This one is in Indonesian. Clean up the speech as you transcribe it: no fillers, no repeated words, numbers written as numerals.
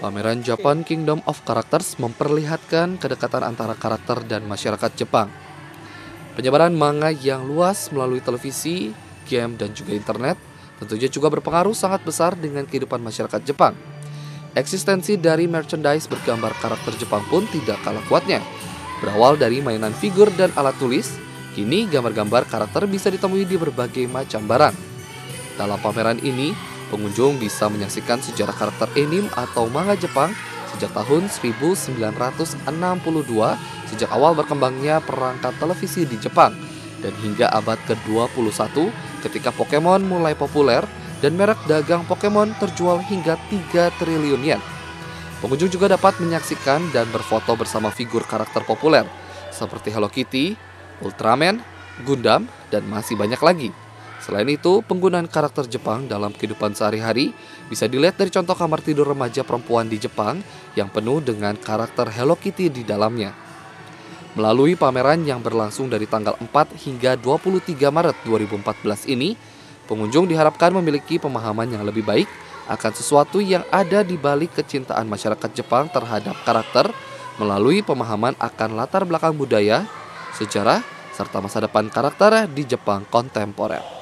Pameran Japan Kingdom of Characters memperlihatkan kedekatan antara karakter dan masyarakat Jepang. Penyebaran manga yang luas melalui televisi, game, dan juga internet tentunya juga berpengaruh sangat besar dengan kehidupan masyarakat Jepang. Eksistensi dari merchandise bergambar karakter Jepang pun tidak kalah kuatnya. Berawal dari mainan figur dan alat tulis, kini gambar-gambar karakter bisa ditemui di berbagai macam barang. Dalam pameran ini, pengunjung bisa menyaksikan sejarah karakter anime atau manga Jepang sejak tahun 1962, sejak awal berkembangnya perangkat televisi di Jepang, dan hingga abad ke-21 ketika Pokemon mulai populer dan merek dagang Pokemon terjual hingga 3 triliun yen. Pengunjung juga dapat menyaksikan dan berfoto bersama figur karakter populer seperti Hello Kitty, Ultraman, Gundam, dan masih banyak lagi. Selain itu, penggunaan karakter Jepang dalam kehidupan sehari-hari bisa dilihat dari contoh kamar tidur remaja perempuan di Jepang yang penuh dengan karakter Hello Kitty di dalamnya. Melalui pameran yang berlangsung dari tanggal 4 hingga 23 Maret 2014 ini, pengunjung diharapkan memiliki pemahaman yang lebih baik akan sesuatu yang ada di balik kecintaan masyarakat Jepang terhadap karakter melalui pemahaman akan latar belakang budaya, sejarah, serta masa depan karakter di Jepang kontemporer.